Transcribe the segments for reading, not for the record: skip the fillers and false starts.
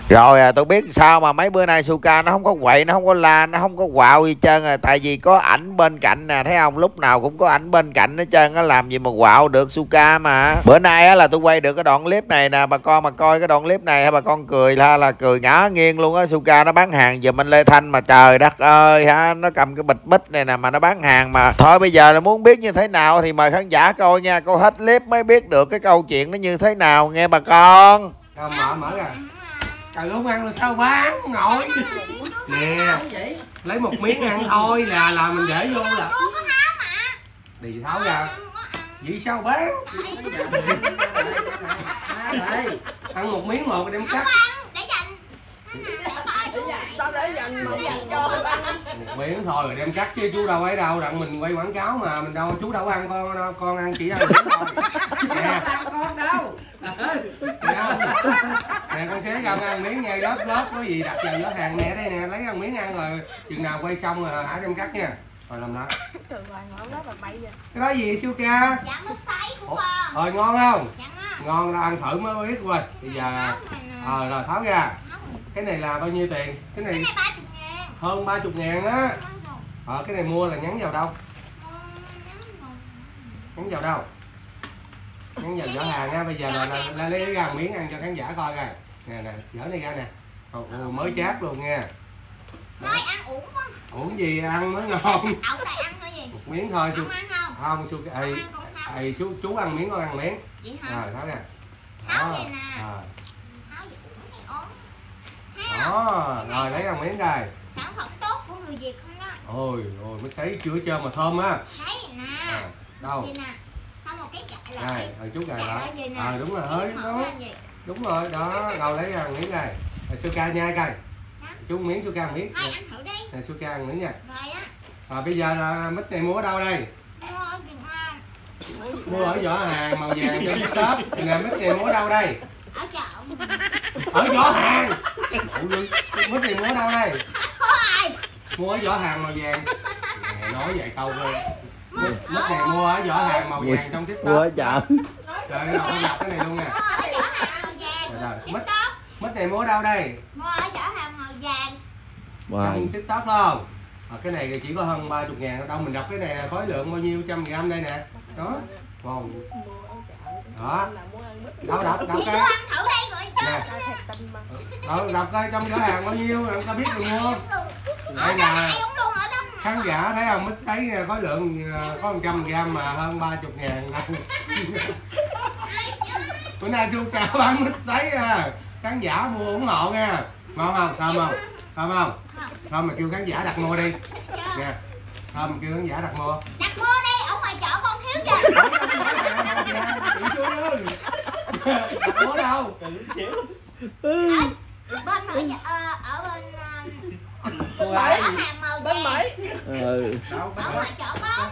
Rồi tôi biết sao mà mấy bữa nay Suka nó không có quậy, nó không có la, nó không có quạo gì trơn à. Tại vì có ảnh bên cạnh nè, thấy không? Lúc nào cũng có ảnh bên cạnh hết trơn á, làm gì mà quạo được Suka mà. Bữa nay á là tôi quay được cái đoạn clip này nè, bà con mà coi cái đoạn clip này bà con cười là cười ngã nghiêng luôn á. Suka nó bán hàng giùm anh Lê Thanh mà trời đất ơi ha, nó cầm cái bịch bích này nè mà nó bán hàng mà. Thôi bây giờ là muốn biết như thế nào thì mời khán giả coi nha, coi hết clip mới biết được cái câu chuyện nó như thế nào nghe bà con. Mở ra. Trời không ăn là sao bán nổi nè, lấy một miếng ăn thôi là mình để vô là đi tháo ra vậy sao bán. Ăn một miếng một đem cắt một miếng thôi rồi đem cắt chứ chú đâu ấy đâu, đặng mình quay quảng cáo mà mình đâu, chú đâu ăn, con ăn chỉ ăn miếng thôi nè. Con đâu nè, con xé rau ăn miếng nha, lớp có gì đặt vào giỏ hàng nè, đây nè, lấy ăn miếng ăn rồi chừng nào quay xong rồi hả đem cắt nha. Rồi làm đó. Cái đó gì Suka? Dạ mứt sấy của con. Rồi ngon không? Dạ ngon, ra ăn thử mới biết coi. Bây giờ rồi tháo ra. Cái này là bao nhiêu tiền? Cái này 30.000. Hơn 30.000 á. Cái này mua là nhắn vào đâu? Nhắn vào đâu? Nhắn vào giỏ hàng á. Bây giờ là lấy ra miếng ăn cho khán giả coi coi. Nè, giỏ này ra nè. Mới chát luôn nha. Thôi ăn uổng quá. Uổng gì, ăn mới ngon. Ổng này ăn thôi gì? Một miếng thôi. Không ăn không? Không, chú ăn miếng, con ăn miếng. Vậy hả? Rồi, tháo ra. Tháo vậy nè. Tháo vậy uổng này ốm. Đó, rồi lấy ăn miếng rồi. Sản phẩm tốt của người Việt không đó. Ôi, mới sấy chưa trơn mà thơm á. Đấy nè. Đâu? Vậy nè. Xong một cái chạy lại. Rồi, chút gài lại. Đúng rồi, hơi đó. Đúng rồi, đó, rồi lấy ăn miếng rồi. Suka nhai coi. Chú miếng, Suka ăn miếng. Thôi ăn thử đi. Nè, Suka ăn miếng nha. Rồi á. Rồi bây giờ là mít này mua ở đâu đây? Mua ở Việt Nam. Mua ở giỏ hàng màu vàng trên TikTok. Nè, mít này mua ở đâu đây? Ở chợ. Ở giỏ hàng. Mít này mua ở đâu đây? Thôi. Mua ở giỏ hàng màu vàng. Nè, nói vài câu thôi. Mít này mua ở giỏ hàng màu vàng trong TikTok. Mua ở chợ. Rồi con đọc cái này luôn nè. Rồi, mít này mua ở đâu đây? Mua ở giỏ hàng màu vàng. Trong TikTok không? Cái này chỉ có hơn 30.000 đâu, mình đọc cái này khối lượng bao nhiêu trăm gram đây nè. Đó. Wow. Đó. Đâu đọc cái. Ăn thử đây rồi chứ. Đọc coi trong giỏ hàng bao nhiêu làm ta biết được mua. Đây nè. Khán giả thấy không, mít sấy khối lượng có 100g mà hơn 30.000. Bữa nay Suka bán mít sấy à. Khán giả mua ủng hộ nha. Ngon không? Thơm không? Thơm không? Thơm mà kêu khán giả đặt mua đi. Nè. Thơm mà kêu khán giả đặt mua. Đặt mua đi, ở ngoài chợ con thiếu chưa? Đặt mua đâu? Bên ở hàng màu bên Mỹ. Ở ngoài chợ có.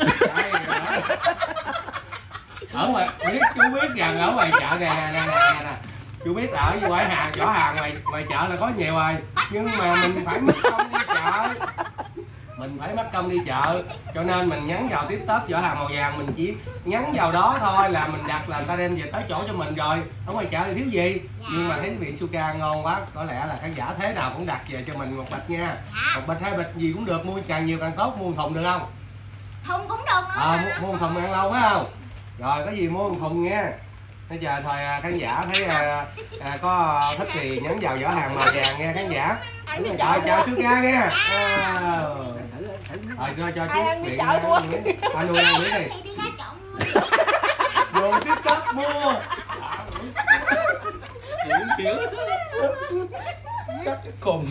Ở ngoài chú biết rằng ở ngoài chợ nè. Chú biết ở ngoài hàng giỏ hàng ngoài chợ là có nhiều rồi, nhưng mà mình phải mất công đi chợ. Mình phải mất công đi chợ, cho nên mình nhắn vào TikTok giỏ hàng màu vàng, mình chỉ nhắn vào đó thôi là mình đặt là người ta đem về tới chỗ cho mình rồi. Ở ngoài chợ thì thiếu gì. Nhưng mà thấy vị Suka ngon quá, có lẽ là khán giả thế nào cũng đặt về cho mình một bịch nha. Một bịch 2 bịch gì cũng được, mua càng nhiều càng tốt. Mua một thùng được không? Thùng cũng được nữa. Mua một thùng ăn lâu phải không? Rồi có gì mua một thùng nha. Bây giờ thôi khán giả thấy có thích thì nhấn vào giỏ hàng màu vàng nha khán giả. Chào Suka nha. Rồi cho chú Quyện nuôi ăn miếng đi. Vô TikTok mua. Kiểu chắc cùng.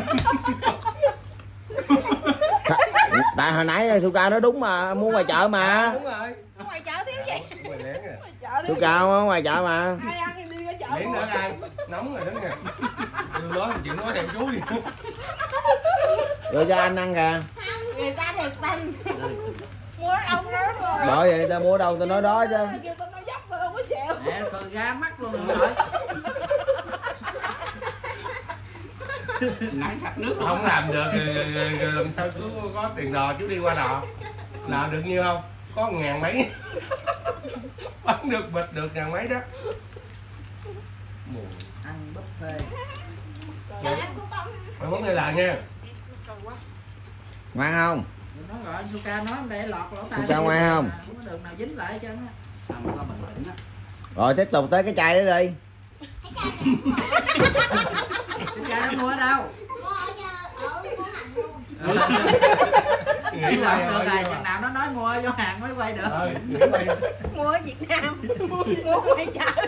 Tại hồi nãy Suka nói đúng mà, mua ngoài chợ mà. Đúng rồi. Ngoài chợ thiếu gì? Suka không ngoài chợ mà. Miếng nữa đây, nóng rồi đó nè. Đưa đó chuyện nói thèm chú đi. Rồi cho anh ăn kìa. Người ta thiệt tình. Mua ở đâu đó rồi. Bởi vậy ta mua đâu tao nói đó chứ. Mẹ còn ra mắt luôn rồi. Nãy thật nước Không làm được rồi làm sao chú có tiền đò chú đi qua đò. Làm được nhiêu không? Có 1.000 mấy. Bán được bịch được 1.000 mấy đó. ăn buffet. món này là nha. Ngoan không? Nó gọi Suka nói để lọt lỗ tai. Suka ngoan không? Không có đường nào dính lại cho nó. Không có bình tĩnh á. Rồi tiếp tục tới cái chai đó đi. Suka nó mua ở đâu? Mua ở phố Hành luôn. Nghĩ Làm hoài được rồi, rồi, chừng nào nó nói mua vô hàng mới quay được. nghĩ hoài. Mua ở Việt Nam. Mua ngoài chợ.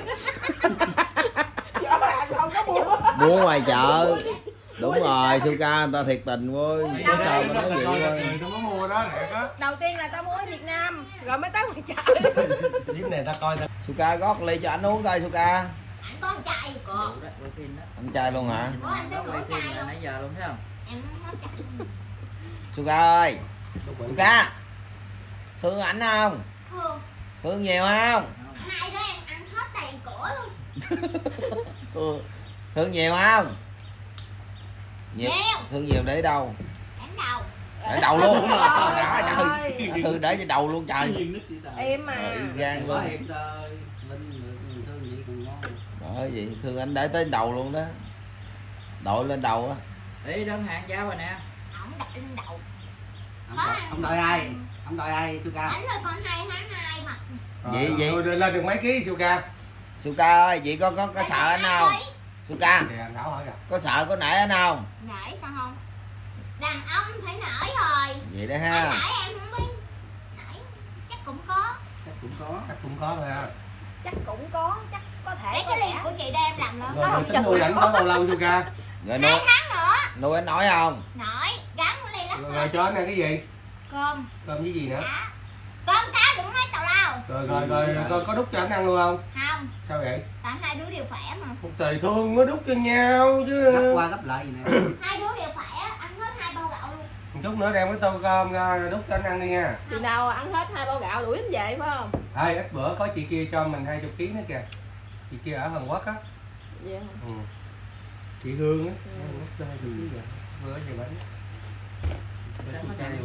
Rõ ràng không có mua. Mua ngoài chợ. Đúng rồi, Suka người ta thiệt tình vui. Có sao mà nói vậy thôi. Tôi có mua đó lẹ đó. Đầu tiên là tao mua ở Việt Nam, rồi mới tới ngoài chợ. Clip này ta coi ta. Suka gót ly cho anh uống thôi Suka. Anh có con trai Đủ có. đó, quay phim đó. Anh trai luôn hả? Ủa, anh Có tới quay nửa phim chai là luôn. nãy giờ luôn thấy không? Em hết chai. Suka ơi. Suka. Thương ảnh không? Thương. Thương nhiều không? Hai đứa em ăn hết đầy cổ luôn. Thương nhiều không? Nhiều. Nhiều. Thương nhiều để đâu? Đánh đầu. Để đầu luôn. Đó Trời. trời. Thương để trên đầu luôn trời. Em mà. Gan Có luôn. hiện Linh thương gì còn ngon. Đó gì, thương anh để tới đầu luôn đó. Đội lên đầu á. Ý đơn hàng giao rồi nè. Ổng đặt lên đầu. Không đợi ai. Không đợi ai Suka. Ảnh rồi còn 2 tháng 2 mặt. Vậy Rồi lên được mấy ký Suka? Suka ơi, chị có sợ anh không? Suka, Kìa anh Thảo hỏi kìa. có sợ có nể anh không? Nãy sao không? Đàn ông phải nở rồi. Vậy đó Anh ha. nãy em không biết. Nãy chắc cũng có. Chắc cũng có. Chắc cũng có thôi ha. Chắc cũng có, chắc có thể. Để cái ly của chị đem làm nữa. Rồi tính nuôi ảnh có bao lâu Suka? Rồi 2 tháng nữa. nuôi anh nói không? Nổi, gắn cái ly đó. Rồi cho anh ăn cái gì? Cơm. Cơm với gì nữa? Cá. Cơm cá đừng nói tào lao. Rồi có đút cho anh ăn luôn không? Không, Sao vậy? tại hai đứa đều khỏe mà. Một trời thương mới đút cho nhau chứ. Gấp qua gấp lại gì nè. Hai đứa đều khỏe, ăn hết 2 bao gạo luôn. Một chút nữa đem cái tô cơm ra đút cho anh ăn đi nha. Chừng nào ăn hết 2 bao gạo đuổi anh về phải không? Ê, ít bữa có chị kia cho mình 20 kg nữa kìa. Chị kia ở Hàn Quốc á. Dạ. Ừ. Chị Hương á. Hàn Quốc cho 20 kg kìa. Bữa về bánh. Sao mà đang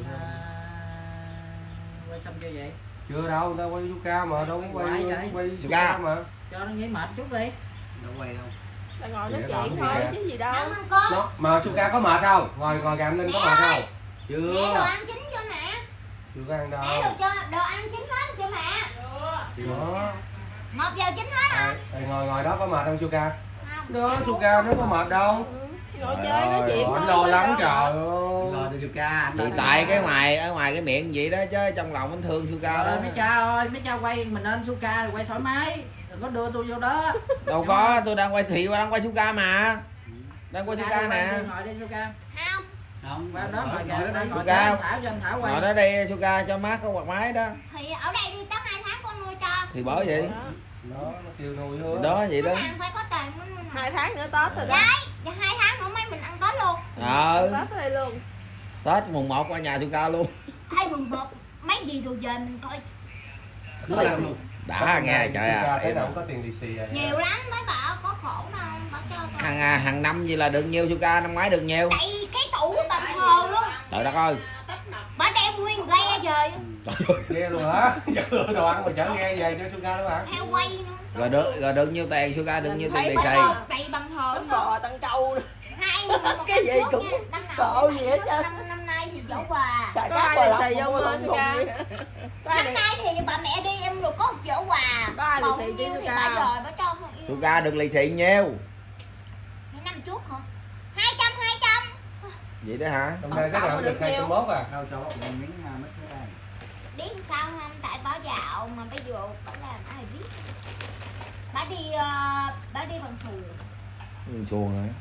quay xong chưa vậy? Chưa đâu, tao quay Suka mà, đâu có quay Quay Suka mà. Cho nó nghỉ mệt chút đi. Đâu quay đâu. Ta ngồi nói Vậy chuyện làm thôi gì chứ gì đâu. Cảm ơn con. Nó, mà Suka có mệt không? Ngồi gặm lên có mệt không? Mẹ đồ Chưa. ăn chín cho mẹ. Chưa có ăn đâu. Mẹ đồ ăn chín hết cho mẹ. Đó. 1 giờ chín hết hả? Ngồi đó có mệt không Suka? Không. Đó, Suka nó có mệt đâu. Ngồi chơi nói chuyện Anh thôi, lo phải lắng không? trời Rồi ơi. từ Suka anh Thì đợi tại nó. cái ngoài ở ngoài cái miệng vậy đó chứ trong lòng anh thương Suka đó. Rồi mấy cha ơi, mấy cha quay mình lên Suka rồi quay thoải mái. Đừng có đưa tôi vô đó. Đâu có, tôi đang quay thị đang quay Suka mà. Đang quay Suka nè. Ngồi đi Suka. Không. Không. Qua đó ngồi ngồi kìa, đó đi. ngồi Suka. cho anh Thảo, cho anh Thảo quay. Ngồi đó đi Suka cho má có quạt máy đó. Thì ở đây đi tới 2 tháng con nuôi cho. Thì bởi vậy. Đó, nó kêu nuôi thôi. Đó vậy đó. Khách hàng phải có tiền mới nuôi. 2 tháng nữa Tết rồi đó. Dạ 2 tháng nữa mấy mình ăn Tết luôn. Tết ở đây luôn. Tết mùng 1 qua nhà Suka luôn. Hay mùng 1 mấy gì rồi về mình coi. Cứ làm luôn. Đã nghe trời Suka à. thấy Em đâu có tiền lì xì à. Nhiều lắm mấy bà có khổ đâu. Bà cho con. hàng năm gì là được nhiêu Suka, năm ngoái được nhiêu? Đầy cái tủ của bà thờ luôn. Trời đất ơi. Bà đem nguyên ghe về. Ghe luôn hả? Chở đồ ăn mà chở ghe về cho Suka đó hả? Theo quay nữa. Rồi được nhiêu tiền Suka, được nhiêu tiền lì xì? Đầy bằng thờ. Bánh bò tăng trâu. Hai Cái gì cũng khổ gì hết trơn. Năm nay thì dỗ quà. Xài Có cá ai bò lì lọc xì không không, có Suka? Có ai Năm lì nay thì bà mẹ đi em được có dỗ quà. Có ai lì Còn xì chứ nhiêu thì Suka? bà rồi bà cho con yêu. Suka được lì xì nhiêu? Năm trước hả? 200. Vậy đó hả? Hôm nay cái nào được 201 à? Đâu cho một miếng mít nữa đây. Biết sao không? Tại bà dạo mà bây giờ bà làm ai biết. Bà đi bằng xuồng. Xuồng hả?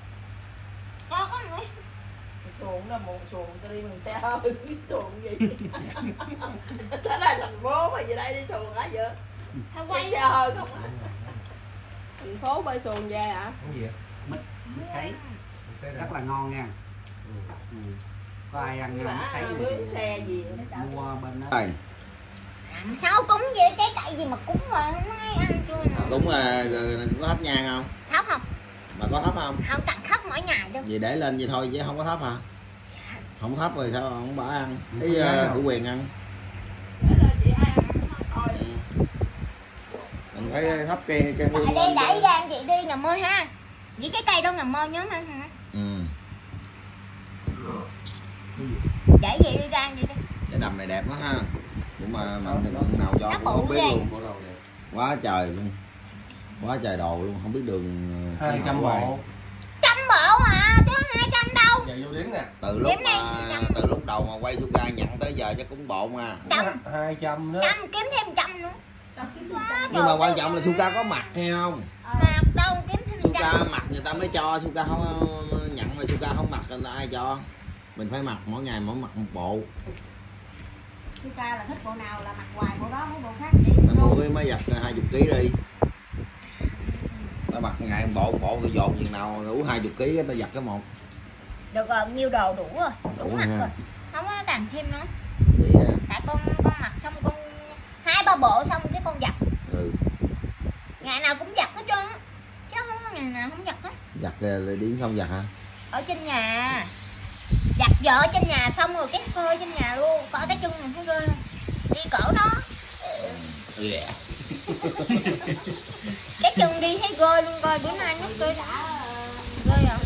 Có người. Xuồng đó, một xuồng tôi đi bằng xe hơi. Xuồng gì? Thế là thành phố mà về đây đi xuồng hả vậy? Theo Quay quay xe hơi không á? Thành phố bơi xuồng về hả? Cái gì vậy? Mít sấy Xe rất là ngon nha. Ừ. Có ai ăn mít sấy Mướn xe gì? mua bên đó. Rồi, Sao cúng vậy? Cái cậy gì mà cúng mà không nói ăn chưa nè. cũng là có thắp nhang không? Thấp không? Mà có thắp không? Không cần thấp mỗi ngày đâu. Vậy để lên vậy thôi chứ không có thắp hả? Không thắp rồi sao không bỏ ăn? Có Cái nhang không? của quyền ăn. Ừ. Mình phải thắp cây hương Đẩy lên đi, đẩy chứ. ra chị đi ngầm môi ha. Với cái cây đâu ngầm môi nhớ mà hả? Ừ. Để gì đi gan gì đi. Cái đầm này đẹp quá ha. Nhưng mà đường nào cho Nó cũng bự không biết ghê. luôn. Bộ đồ đẹp. Quá trời luôn. Quá trời đồ luôn, không biết đường 200 bộ. 100 bộ hả? Chứ 200 đâu. Giờ vô đếm nè. từ lúc đầu mà quay Suka nhận tới giờ chắc cũng bộn à. 200 đó. 100 kiếm thêm 100 nữa. Quá Nhưng mà trời quan ơi. trọng là Suka có mặt hay không? Mặt đâu kiếm thêm 100. Suka mặt người ta mới cho, Suka không nhận mà Suka không mặc người ta ai cho. Mình phải mặc mỗi ngày mỗi mặc một bộ. Suka là thích bộ nào là mặc hoài bộ đó, bộ khác đi. Ta mua cái máy giặt 20 kg đi. Ta mặc ngày một bộ cái dồn chừng nào đủ 20 kg ta giặt cái một. Được rồi, nhiêu đồ đủ rồi. Đủ Đủ mặc ha. rồi. Không có càng thêm nữa. Vậy ha. Tại con mặc xong con 2-3 bộ xong cái con giặt. Ừ. Ngày nào cũng giặt hết trơn á. Chứ không có ngày nào không giặt hết. Giặt rồi điển xong giặt hả? Ở trên nhà. Giặt vợ ở trên nhà xong rồi cái phơi trên nhà luôn. Coi cái chân mình thấy ghê không? Đi cỡ đó. Yeah. Cái chân đi thấy ghê luôn, coi bữa nay nó ghê đã. Ghê hả?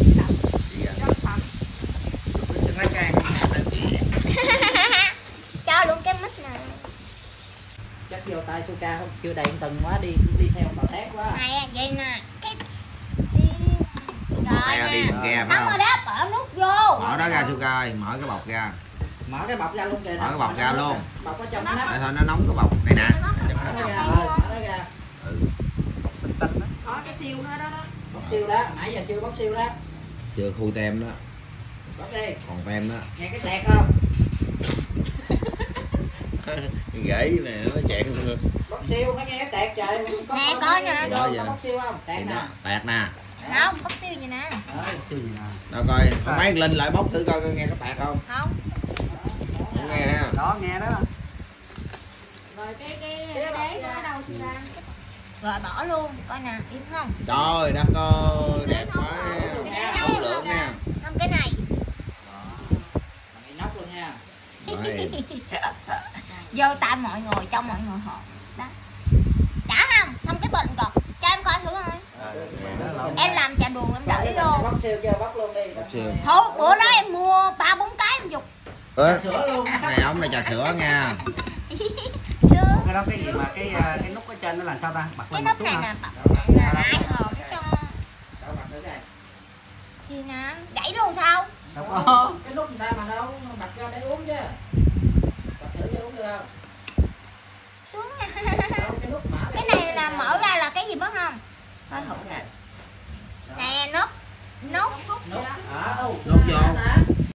Nói càng Cho luôn cái mic nè. Chắc vô tay Suka không chưa đầy tầng quá, đi theo bà thét quá. Này vậy nè. Cái đi. Rồi Đi nè. bằng ghe phải Không không? rồi đó, bỏ nút vô. Mở đó ra Suka ơi, mở cái bọc ra. Mở cái bọc ra luôn kìa. Mở cái bọc ra luôn. Bọc ở trong nắp. Để thôi nó nóng cái bọc này nè. Mở nó ra, mở nó ra. xanh xanh đó. Có cái siêu đó đó. Bóc siêu đó, nãy giờ chưa bóc siêu đó. Chưa khui tem đó, Bóc đi. còn tem đó. Nghe cái tẹt không? Gãy nè, nó chẹn luôn. Bóc siêu mới nghe cái tẹt trời. Nè, coi nè. Đó giờ. Có bóc siêu không? Tẹt nè. Tẹt nè. Không, bắt siêu gì nè. Siêu gì nè. Đâu coi, mấy Linh lại bóc thử coi nghe có tẹt không? Không. Không nghe ha. Đó nghe đó. Rồi cái đế nó ở đâu xưa ra? Rồi bỏ luôn, coi nè, im không? Trời đất ơi, đẹp quá. Ống lượng nha. Không cái này. Mày nóc luôn nha. Rồi. Vô tay mọi người, cho mọi người họ. Đó. Trả không? Xong cái bệnh còn. Cho em coi thử coi. Em làm trà đùa em đợi vô. Bóc siêu chưa? Bóc luôn đi. Bóc siêu. Thôi bữa đó em mua 3-4 cái em dục. Sữa luôn. Này ống này trà sữa nha. Chưa. Cái đó cái gì mà cái nút ở trên nó làm sao ta? Bật Cái lên nút một này xuống nè, hả? bật này nè, ai hòm cho. Đâu bật nữa kìa. Gì nè, gãy luôn sao? Đâu có. Cái nút làm sao mà đâu, bật ra để uống chứ. Bật thử cho uống được không? Xuống nha. Đâu, cái nút mở Cái này là mở ra là cái gì bớt không? Coi thử nè. Nè, nút. Nút. nút ở đâu? Nút vô. Nè.